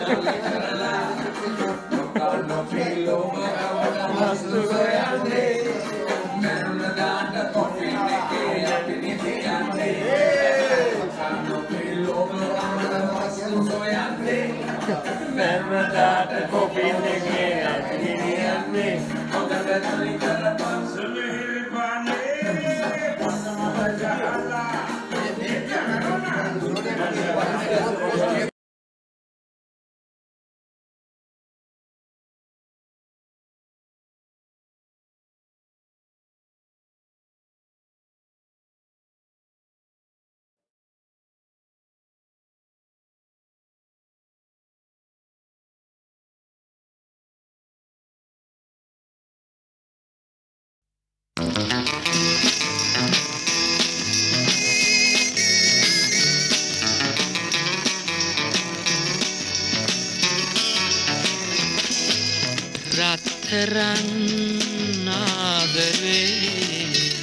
රත්තරන් ආදරේ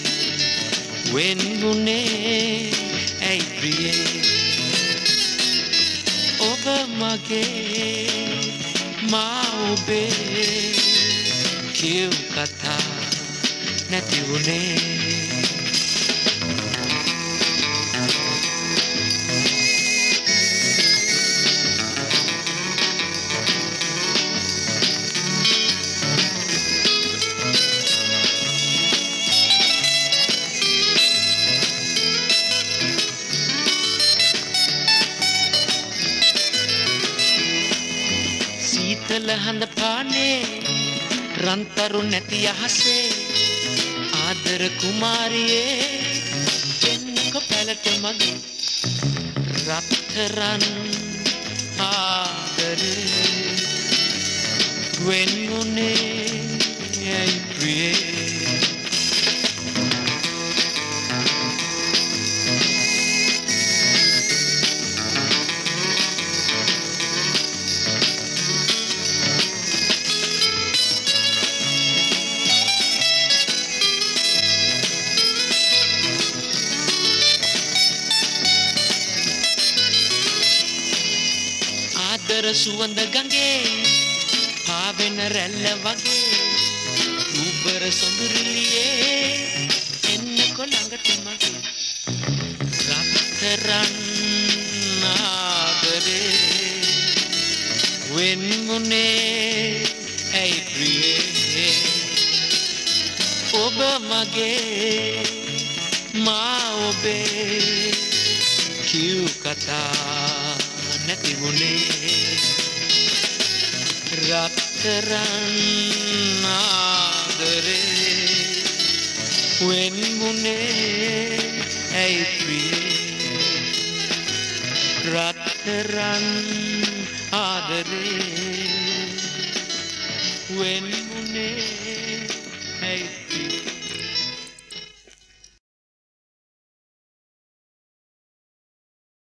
වෙන්ුනේ ඇයි ප්‍රියේ ඔබ මගේ මා ඔබේ කියු කතා නැති වුනේ හඳ පානේ රන්තරු නැති යහසේ ආදර කුමාරියේ එන්නක පැලට මගේ රත්තරන් ආදරේ වෙන්ුනේ ඇයි ප්‍රියේ සුවඳ ගඟේ පාවෙන රැල්ල වගේ උබර සොඳුරිලියේ එන්නකො ළඟට මගේ රත්තරන් ආදරේ වෙන්ුනේ ඇයි ප්‍රියේ ඔබ මගේ මා ඔබේ කියු කතා නැති වුනේ රත්තරන් ආදරේ වෙන්ුනේ ඇයි ප්‍රියේ රත්තරන් ආදරේ වෙන්ුනේ